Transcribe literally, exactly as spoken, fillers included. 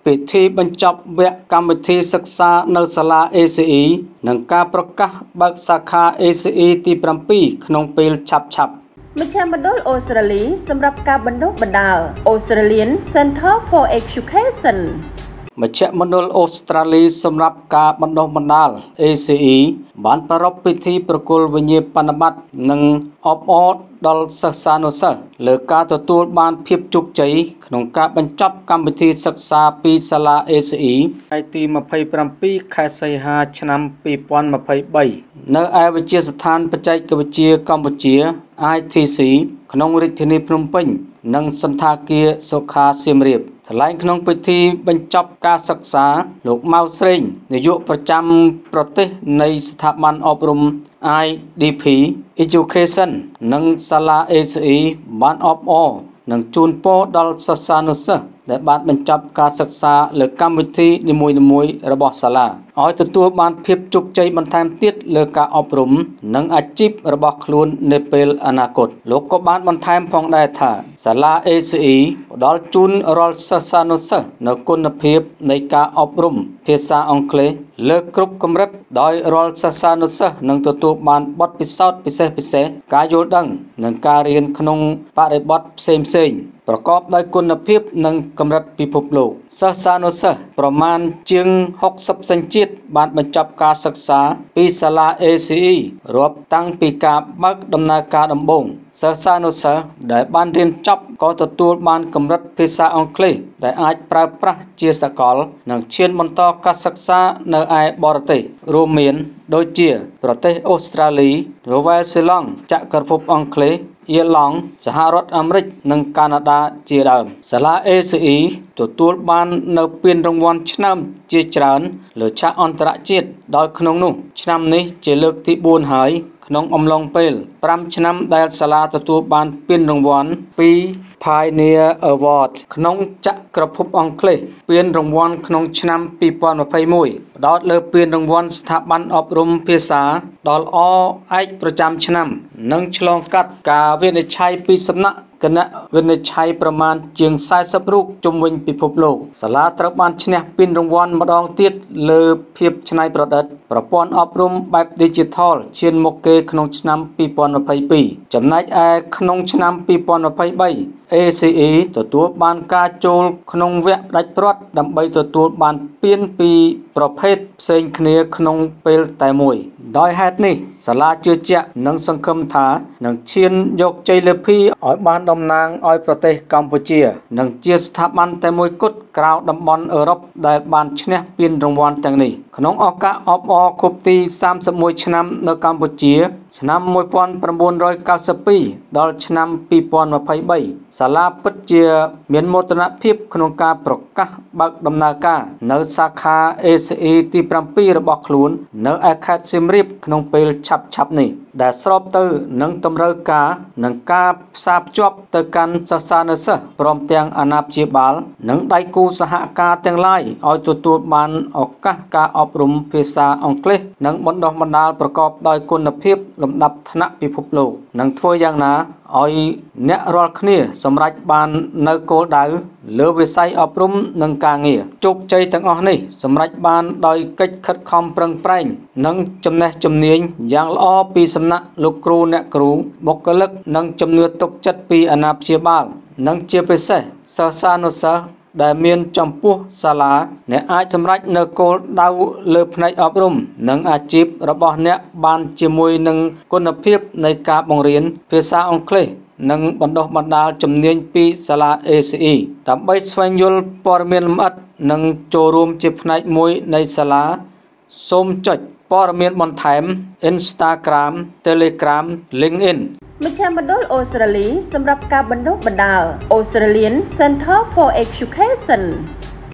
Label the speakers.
Speaker 1: ពិធីបញ្ចប់វគ្គកម្មវិធីសិក្សានៅសាលា เอ ซี อี និងការប្រកាសបើកសាខា เอ ซี อี ទី เจ็ด ក្នុងពេលឆាប់ៗ
Speaker 2: មជ្ឈមណ្ឌលអូស្ត្រាលីសម្រាប់ការបណ្ដុះបណ្ដាល Australian Center for Education
Speaker 1: មជ្ឈមណ្ឌលអូស្ត្រាលីសម្រាប់ការបណ្ដុះបណ្ដាល เอ ซี อี បានប្រារព្ធពិធីប្រគល់វិញ្ញាបនបត្រនិងអបអរដល់សិស្សានុសិស្សលើការទទួលបានភាពជោគជ័យក្នុងការបញ្ចប់កម្មវិធីសិក្សាពីសាលា เอ ซี อี ថ្ងៃទី ยี่สิบเจ็ด ខែសីហា ឆ្នាំ ยี่สิบยี่สิบสาม នៅឯវិទ្យាស្ថានបច្ចេកវិទ្យាកម្ពុជា ไอ ที ซี ក្នុងរាជធានីភ្នំពេញនិងសន្តាគារសុខាសៀមរាបថ្លែងក្នុងពិធីបញ្ចប់ការសិក្សាលោកម៉ៅស្រេងនាយកប្រចាំប្រទេសនៃស្ថាប័នអប់រំ ไอ ดี พี Education និងសាលា เอ ซี อี បានអបអរនិងជូនពរដល់សិស្សានុសិស្សដែលបានបញ្ចប់ការសិក្សាលើកម្មវិធីនីមួយៗរបស់សាលាឲ្យទទួលបានភាពជោគជ័យបន្ថែមទៀតលើការអប់រំនិងអាជីពរបស់ខ្លួននាពេលអនាគតលោកក៏បានបន្ថែមផងដែរថាសាលា เอ ซี อี ផ្ដល់ជូនរាល់សិស្សានុសិស្សនូវគុណភាពនៃការអប់រំភាសាអង់គ្លេសលើគ្រប់កម្រិតដោយរាល់សិស្សានុសិស្សនឹងទទួលបានបទពិសោធន៍ពិសេសពិសេសការយល់ដឹងនិងការរៀនក្នុងបរិបទផ្សេងផ្សេងប្រកបដោយគុណភាពនិងកម្រិតពិភពលោកសិស្សានុសិស្សប្រមាណជាងหกสิบសញ្ជាតិបានបញ្ចប់ការសិក្សាពីសាលា เอ ซี อี រាប់តាំងពីការបើកដំណើរការដំបូងសិស្សានុសិស្សដែលបានរៀនចប់ក៏ទទួលបានកម្រិតភាសាអង់គ្លេសដែលអាចប្រើប្រាស់ជាសកលនិងឈានបន្តការសិក្សានៅឯបរទេសរួមមានដូចជាប្រទេសអូស្ត្រាលី នូវែលសេឡង់ ចក្រភពអង់គ្លេស អ៊ីឡង់ សហរដ្ឋអាមេរិកនិងកាណាដាជាដើមសាលា เอ ซี อี ទទួលបាននៅពានរង្វាន់ឆ្នើមជាច្រើនលើឆាកអន្តរជាតិដោយក្នុងនោះឆ្នាំនេះជាលើកទីបួនហើយក្នុងអំឡុងពេលប្រាំឆ្នាំដែលសាលាទទួលបានពានរង្វាន់ពី Pioneer Award ក្នុងចក្រភពអង់គ្លេសពានរង្វាន់ក្នុងឆ្នាំยี่สิบยี่สิบเอ็ดផ្ដោតលើពានរង្វាន់ស្ថាប័នអប់រំភាសាដល់ល្អឯកប្រចាំឆ្នាំនិងឆ្លងកាត់ការវិនិច្ឆ័យពីសំណាក់គណៈវិនិច្ឆ័យប្រមាណជាងสี่สิบរូបជុំវិញពិភពលោកសាលាត្រូវបានឈ្នះពានរង្វាន់ម្ដងទៀតលើភាពច្នៃប្រឌិតប្រព័ន្ធអប់រំបែប Digital ឈានមុខគេក្នុងឆ្នាំยี่สิบยี่สิบสองចំណែកឯក្នុងឆ្នាំยี่สิบยี่สิบสาม เอ ซี อี ទទួលបានការចូលក្នុងវគ្គផ្ដាច់ព្រាត់ដើម្បីទទួលបានពានពីប្រភេទផ្សេងគ្នាក្នុងពេលតែមួយដោយហេតុនេះសាលាជឿជាក់និងសង្ឃឹមថានឹងឈានយកជ័យលាភីឲ្យបានតំណាងឲ្យប្រទេសកម្ពុជានិងជាស្ថាប័នតែមួយគត់ក្រៅតំបន់អឺរ៉ុបដែលបានឈ្នះពានរង្វាន់ទាំងនេះក្នុងឱកាសអបអរគប់ទីសាមសិបមួយឆ្នាំនៅកម្ពុជាឆ្នាំmột nghìn chín trăm chín mươi haiដល់ឆ្នាំยี่สิบยี่สิบสามសាលាពិតជាមានមោទនភាពក្នុងការប្រកាសបើកដំណើរការនៅសាខា เอ ซี อี ទីเจ็ดរបស់ខ្លួននៅឯខេត្តសៀមរាបក្នុងពេលឆាប់ៗនេះដែលស្របទៅនឹងតម្រូវការនិងការផ្សារភ្ជាប់ទៅកាន់សិស្សានុសិស្សព្រមទាំងអាណាព្យាបាលនិងដៃគូសហការទាំងឡាយឲ្យទទួលបានឱកាសការអប់រំភាសាអង់គ្លេសនិងបណ្ដុះបណ្ដាលប្រកបដោយគុណភាពលំដាប់ថ្នាក់ពិភពលោកនិងធ្វើយ៉ាងណាឲ្យអ្នករាល់គ្នាសម្រេចបាននៅគោលដៅលើវិស័យអប់រំនិងការងារជោគជ័យទាំងអស់នេះសម្រេចបានដោយកិច្ចខិតខំប្រឹងប្រែងនិងចំណេះជំនាញយ៉ាងល្អពីសំណាក់លោកគ្រូអ្នកគ្រូបុគ្គលិកនិងជំនឿទុកចិត្តពីអាណាព្យាបាលនិងជាពិសេសសិស្សានុសិស្សដែលមានចំពោះសាលាអ្នកអាចសម្រេចនៅគោលដៅលើផ្នែកអប់រំនិងអាជីពរបស់អ្នកបានជាមួយនឹងគុណភាពនៃការបង្រៀនភាសាអង់គ្លេសនិងបណ្ដុះបណ្ដាលជំនាញពីសាលា เอ ซี อี ដើម្បីស្វែងយល់ព័ត៌មានលម្អិតនិងចូលរួមជាផ្នែកមួយនៃសាលាសូមចុចព័ត៌មានបន្ថែម Instagram Telegram LinkedIn
Speaker 2: មជ្ឈមណ្ឌលអូស្ត្រាលីសម្រាប់ការបណ្ដុះបណ្ដាល Australian Center for Education